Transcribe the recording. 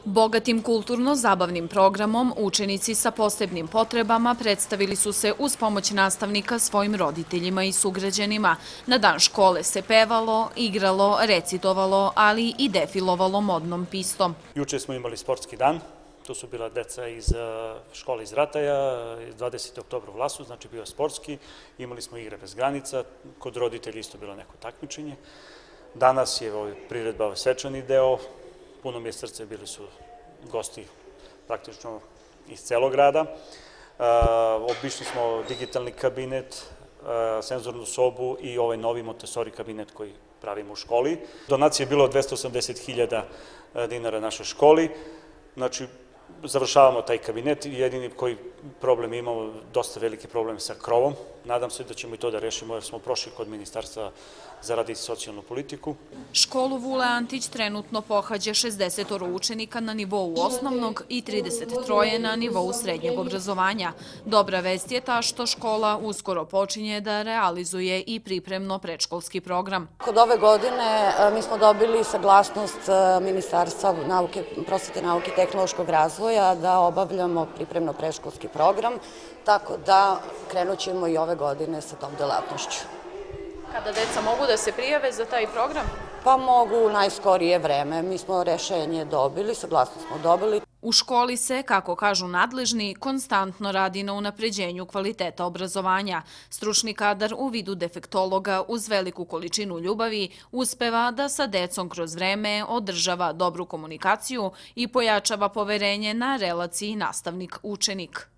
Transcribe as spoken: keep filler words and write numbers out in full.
Bogatim kulturno-zabavnim programom učenici sa posebnim potrebama predstavili su se uz pomoć nastavnika svojim roditeljima i sugrađanima. Na dan škole se pevalo, igralo, recitovalo, ali i defilovalo modnom pistom. Juče smo imali sportski dan. To su bila deca iz škole iz Rataja, dvadesetog oktobra u Vlasu, znači bio je sportski. Imali smo igre bez granica, kod roditelja isto bilo neko takmičenje. Danas je priredba svečani deo, puno mi je srce, bili su gosti praktično iz celog grada. Obišli smo digitalni kabinet, senzornu sobu i ovaj novi Montessori kabinet koji pravimo u školi. Donacije je bilo dvesta osamdeset hiljada dinara našoj školi. Znači, završavamo taj kabinet i jedini koji problem imamo, dosta veliki problem sa krovom. Nadam se da ćemo i to da rešimo jer smo prošli kod Ministarstva za rad i socijalnu politiku. Školu Vule Antić trenutno pohađa šezdeset učenika na nivou osnovnog i trideset tri na nivou srednjeg obrazovanja. Dobra vest je ta što škola uskoro počinje da realizuje i pripremno predškolski program. Kod ove godine mi smo dobili saglasnost Ministarstva prosvete, nauke i tehnološkog razvoja da obavljamo pripremno predškolski program, tako da krenut ćemo i ove godine sa tom delatnošću. Kada deca mogu da se prijave za taj program? Pa mogu u najskorije vreme. Mi smo rešenje dobili, saglasnost smo dobili. U školi se, kako kažu nadležni, konstantno radi na unapređenju kvaliteta obrazovanja. Stručni kadar u vidu defektologa uz veliku količinu ljubavi uspeva da sa decom kroz vreme održava dobru komunikaciju i pojačava poverenje na relaciji nastavnik-učenik.